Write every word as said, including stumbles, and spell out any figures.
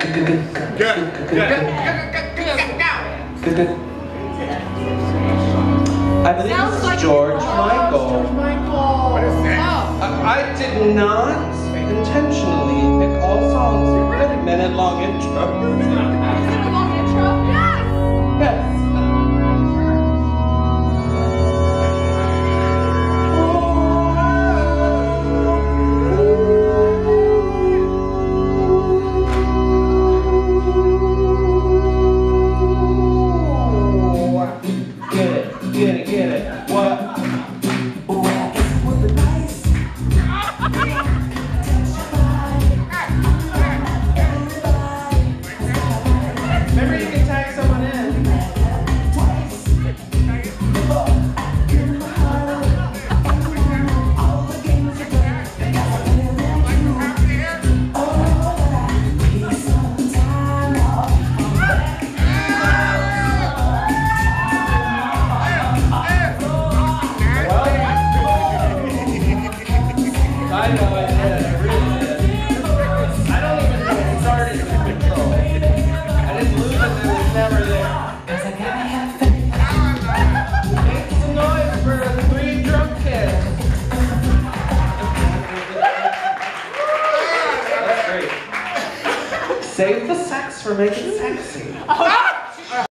I believe this is George Michael. What is that? I, I did not intentionally pick all songs with a minute-long intro. Is it a long intro? Yes! Yes. Get it, get it, get it. What? Remember, you can tag someone in. I know I did, I really did. I don't even think it started with control. I didn't lose it, it was never there. Make some noise for the three drunk kids. That's great. Save the sex for making sexy.